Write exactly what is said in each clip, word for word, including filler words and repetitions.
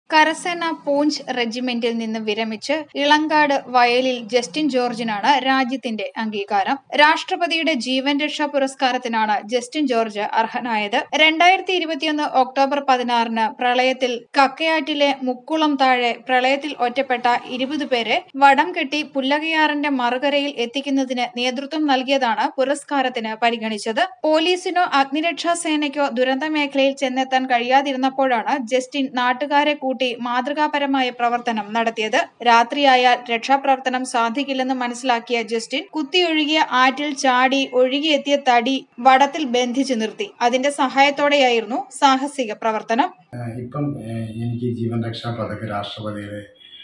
കരസേന പൂഞ്ച് റെജിമെന്റിൽ നിന്ന് വിരമിച്ച് ഇളങ്കാട് വയലിൽ ജസ്റ്റിൻ ജോർജിനാണ് രാജ്യത്തിന്റെ അംഗീകാരം. രാഷ്ട്രപതിയുടെ ജീവൻ രക്ഷാ പുരസ്കാരത്തിനാണ് ജസ്റ്റിൻ ജോർജ് അർഹനായത്. രണ്ടായിരത്തി ഇരുപത്തിയൊന്ന് ഒക്ടോബർ പതിനാറിന് പ്രളയത്തിൽ കക്കയാറ്റിലെ മുക്കുളം താഴെ പ്രളയത്തിൽ ഒറ്റപ്പെട്ട ഇരുപത് പേരെ വടം കെട്ടി പുല്ലകയാറിന്റെ മറുകരയിൽ എത്തിക്കുന്നതിന് നേതൃത്വം നൽകിയതാണ് പുരസ്കാരത്തിന് പരിഗണിച്ചത്. പോലീസിനോ അഗ്നിരക്ഷാ സേനയ്ക്കോ ദുരന്ത മേഖലയിൽ ചെന്നെത്താൻ കഴിയാതിരുന്നപ്പോഴാണ് ജസ്റ്റിൻ നാട്ടുകാരെ കൂട്ടി മാതൃകാപരമായ പ്രവർത്തനം നടത്തിയത്. രാത്രിയായാൽ രക്ഷാപ്രവർത്തനം സാധിക്കില്ലെന്ന് മനസ്സിലാക്കിയ ജസ്റ്റിൻ കുത്തിയൊഴുകിയ ആറ്റിൽ ചാടി ഒഴുകിയെത്തിയ തടി വടത്തിൽ ബന്ധിച്ചു നിർത്തി. അതിന്റെ സഹായത്തോടെയായിരുന്നു സാഹസിക പ്രവർത്തനം. ഇപ്പം എനിക്ക് ജീവൻ രക്ഷാ പദക രാഷ്ട്രപതിയുടെ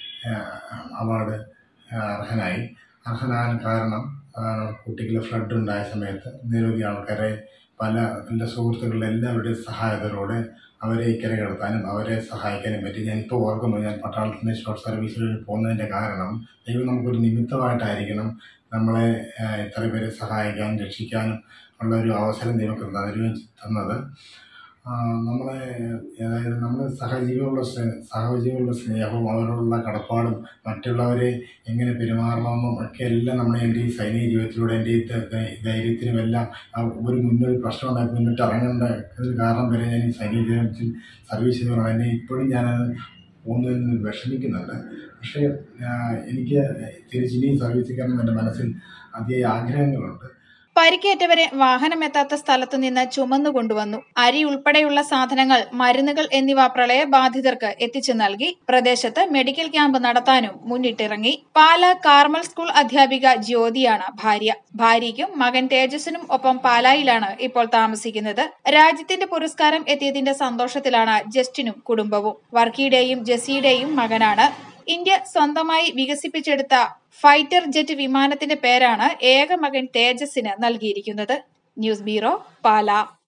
അവാർഡ് അർഹനായി. അർഹനാകാൻ കാരണം കുട്ടികളെ ഫ്ലഡ് ഉണ്ടായ സമയത്ത് നിരവധി ആൾക്കാരെ പല എൻ്റെ സുഹൃത്തുക്കളുടെ എല്ലാവരുടെയും സഹായത്തോടെ അവരെ ഇക്കരെ കിടത്താനും അവരെ സഹായിക്കാനും പറ്റി. ഞാനിപ്പോൾ ഓർക്കുന്നു, ഞാൻ പട്ടാളത്തിൽ നിന്ന് ഷോർട്ട് സർവീസിൽ പോകുന്നതിൻ്റെ കാരണം ദൈവം നമുക്കൊരു നിമിത്തമായിട്ടായിരിക്കണം നമ്മളെ ഇത്ര പേരെ സഹായിക്കാനും രക്ഷിക്കാനും ഉള്ള ഒരു അവസരം ദൈവം തന്നത്. നമ്മളെ അതായത് നമ്മൾ സഹജീവികളുടെ സ്നേഹ സഹജീവികളുടെ സ്നേഹവും അവരോടുള്ള കടപ്പാടും മറ്റുള്ളവരെ എങ്ങനെ പെരുമാറണമെന്നും ഒക്കെ എല്ലാം നമ്മളെ എൻ്റെ ഈ സൈനിക ജീവിതത്തിലൂടെ എൻ്റെ ഈ ധൈര്യത്തിനുമെല്ലാം ഒരു മുന്നൊരു പ്രശ്നം ഉണ്ടാക്കി മുന്നിട്ട് ഇറങ്ങേണ്ട കാരണം വരെ ഞാൻ ഈ സൈനിക ജീവിതത്തിൽ സർവീസ് ചെയ്തതാണ്. എന്നെ ഇപ്പോഴും ഞാനത് പോകുന്നതിൽ നിന്ന് വിഷമിക്കുന്നുണ്ട്. പക്ഷേ എനിക്ക് തിരിച്ചിനിയും സർവീസിൽ കയറണം എൻ്റെ മനസ്സിൽ അതിയായ ആഗ്രഹങ്ങളുണ്ട്. പരിക്കേറ്റവരെ വാഹനമെത്താത്ത സ്ഥലത്തു നിന്ന് ചുമന്നുകൊണ്ടുവന്നു. അരി ഉൾപ്പെടെയുള്ള സാധനങ്ങൾ, മരുന്നുകൾ എന്നിവ പ്രളയബാധിതർക്ക് എത്തിച്ചു നൽകി. പ്രദേശത്ത് മെഡിക്കൽ ക്യാമ്പ് നടത്താനും മുന്നിട്ടിറങ്ങി. പാലാ കാർമൽ സ്കൂൾ അധ്യാപിക ജ്യോതിയാണ് ഭാര്യ. ഭാര്യയ്ക്കും മകൻ തേജസിനും ഒപ്പം പാലായിലാണ് ഇപ്പോൾ താമസിക്കുന്നത്. രാജ്യത്തിന്റെ പുരസ്കാരം എത്തിയതിന്റെ സന്തോഷത്തിലാണ് ജസ്റ്റിനും കുടുംബവും. വർക്കിയുടെയും ജെസ്സിയുടെയും മകനാണ്. ഇന്ത്യ സ്വന്തമായി വികസിപ്പിച്ചെടുത്ത ഫൈറ്റർ ജെറ്റ് വിമാനത്തിന്റെ പേരാണ് ഏക മകൻ തേജസിന് നൽകിയിരിക്കുന്നത്. News bureau, Pala.